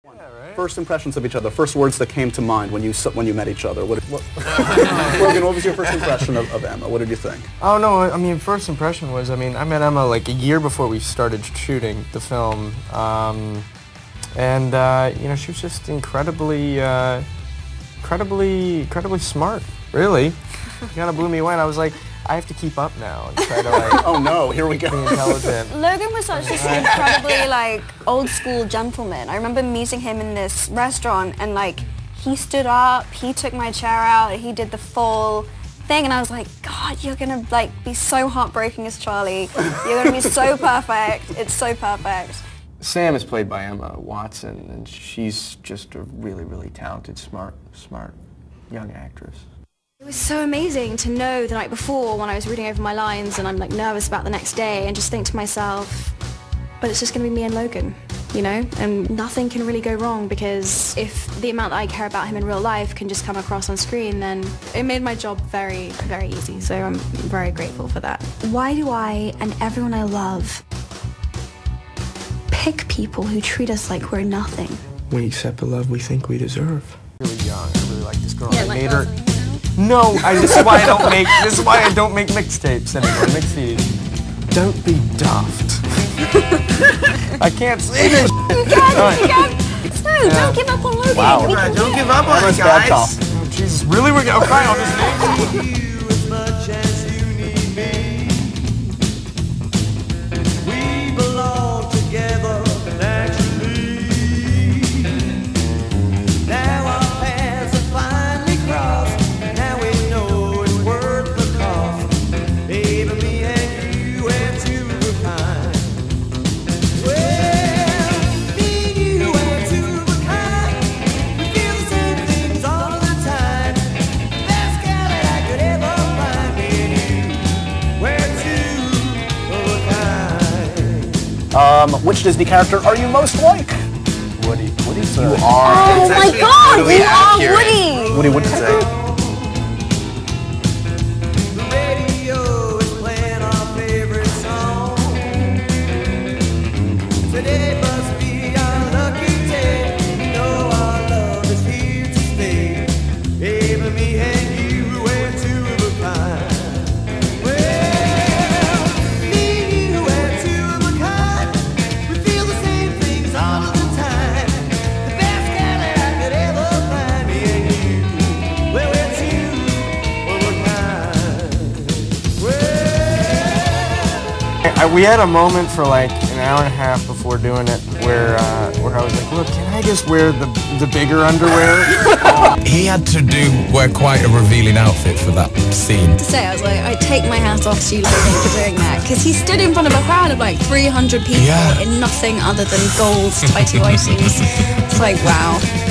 Yeah, right? First impressions of each other, first words that came to mind when you met each other. Logan, what was your first impression of Emma? What did you think? Oh no, I mean, first impression was, I met Emma like a year before we started shooting the film, and you know, she was just incredibly smart. Really, kind of blew me away. And I was like, I have to keep up now and try to like. Oh no, here we go. Be intelligent. Logan was such this incredibly like old school gentleman. I remember meeting him in this restaurant and like he stood up, he took my chair out, he did the full thing, and I was like, God, you're gonna like be so heartbreaking as Charlie. You're gonna be so perfect. It's so perfect. Sam is played by Emma Watson, and she's just a really, really talented, smart young actress. It was so amazing to know the night before when I was reading over my lines and I'm like nervous about the next day and just think to myself, but it's just going to be me and Logan, you know? And nothing can really go wrong because if the amount that I care about him in real life can just come across on screen, then it made my job very, very easy. So I'm very grateful for that. Why do I and everyone I love pick people who treat us like we're nothing? We accept the love we think we deserve. Really young. I really like this girl. Yeah, I like made her. No, this is why I don't make. This is why I don't make mixtapes anymore. Mix CDs. Don't be daft. I can't say this. You can. No, don't give up on Logan. Wow. Don't give up on it, guys. Oh, Jesus, really? We're gonna cry on this name? Which Disney character are you most like? Woody. Woody's you are. Oh my God, really you are accurate. Woody. Woody would say. We had a moment for like an hour and a half before doing it where I was like, look, can I just wear the bigger underwear? He had to wear quite a revealing outfit for that scene. To say, I was like, I take my hat off to you, Logan, for doing that, because he stood in front of a crowd of like 300 people in nothing other than gold tighty whities. It's like, wow.